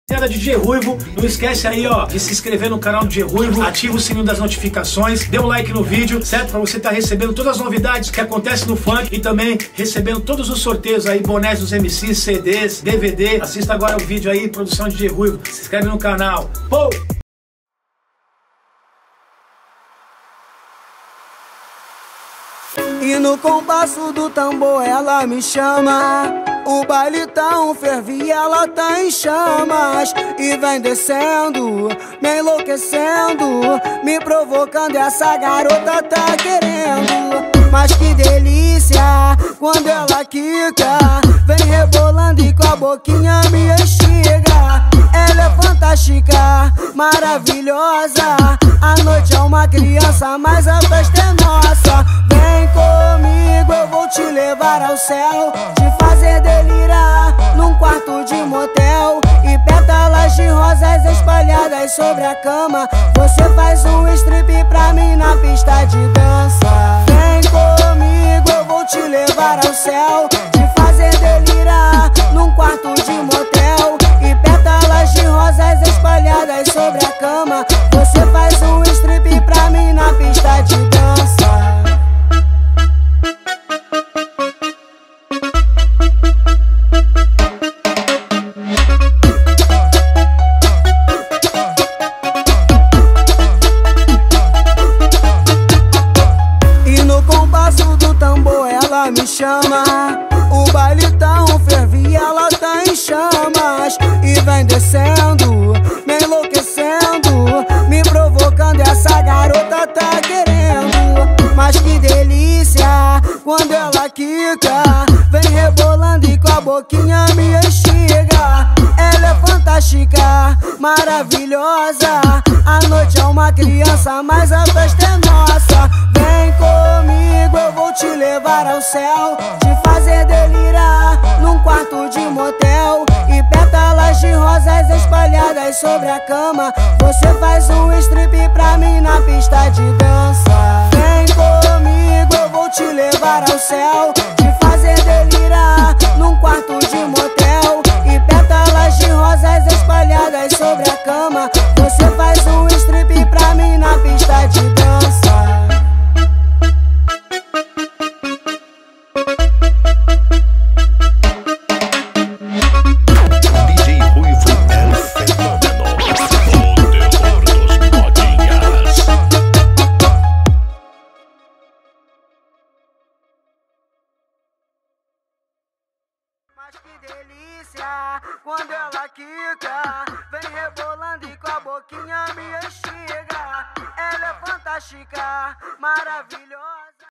DJ Ruivo, não esquece aí, ó, de se inscrever no canal do DJ Ruivo, ativa o sininho das notificações, dê um like no vídeo, certo? Pra você estar recebendo todas as novidades que acontecem no funk e também recebendo todos os sorteios aí, bonés dos MCs, CDs, DVD. Assista agora o vídeo aí, produção de DJ Ruivo, se inscreve no canal. Pô! E no compasso do tambor ela me chama. O baile tá um fervo e ela tá em chamas. E vem descendo, me enlouquecendo, me provocando, essa garota tá querendo. Mas que delícia, quando ela quica, vem rebolando e com a boquinha me estiga. Ela é fantástica, maravilhosa, a noite é uma criança, mas a festa é nossa. Vem comigo, eu vou te levar ao céu, te fazer delirar num quarto de motel. E pétalas de rosas espalhadas sobre a cama, você faz um strip pra mim na pista de dança. Vem comigo, eu vou te levar ao céu, te fazer delirar num quarto de motel. E pétalas de rosas espalhadas sobre a cama, você faz um strip pra mim na pista de dança. Me chama, o baile tá um fervo e ela tá em chamas. E vem descendo, me enlouquecendo, me provocando, essa garota tá querendo. Mas que delícia, quando ela quica, vem rebolando e com a boquinha me estiga. Ela é fantástica, maravilhosa, a noite é uma criança, mas a festa é nossa. Vem comigo, eu vou te levar ao céu, te fazer delirar num quarto de motel. E pétalas de rosas espalhadas sobre a cama, você faz um strip pra mim na pista de dança. Vem comigo, eu vou te levar ao céu, te fazer delirar num quarto de motel. E pétalas de rosas espalhadas sobre a cama, você faz um strip pra mim na pista de dança. Mas que delícia, quando ela quica, vem rebolando e com a boquinha me estiga. Ela é fantástica, maravilhosa.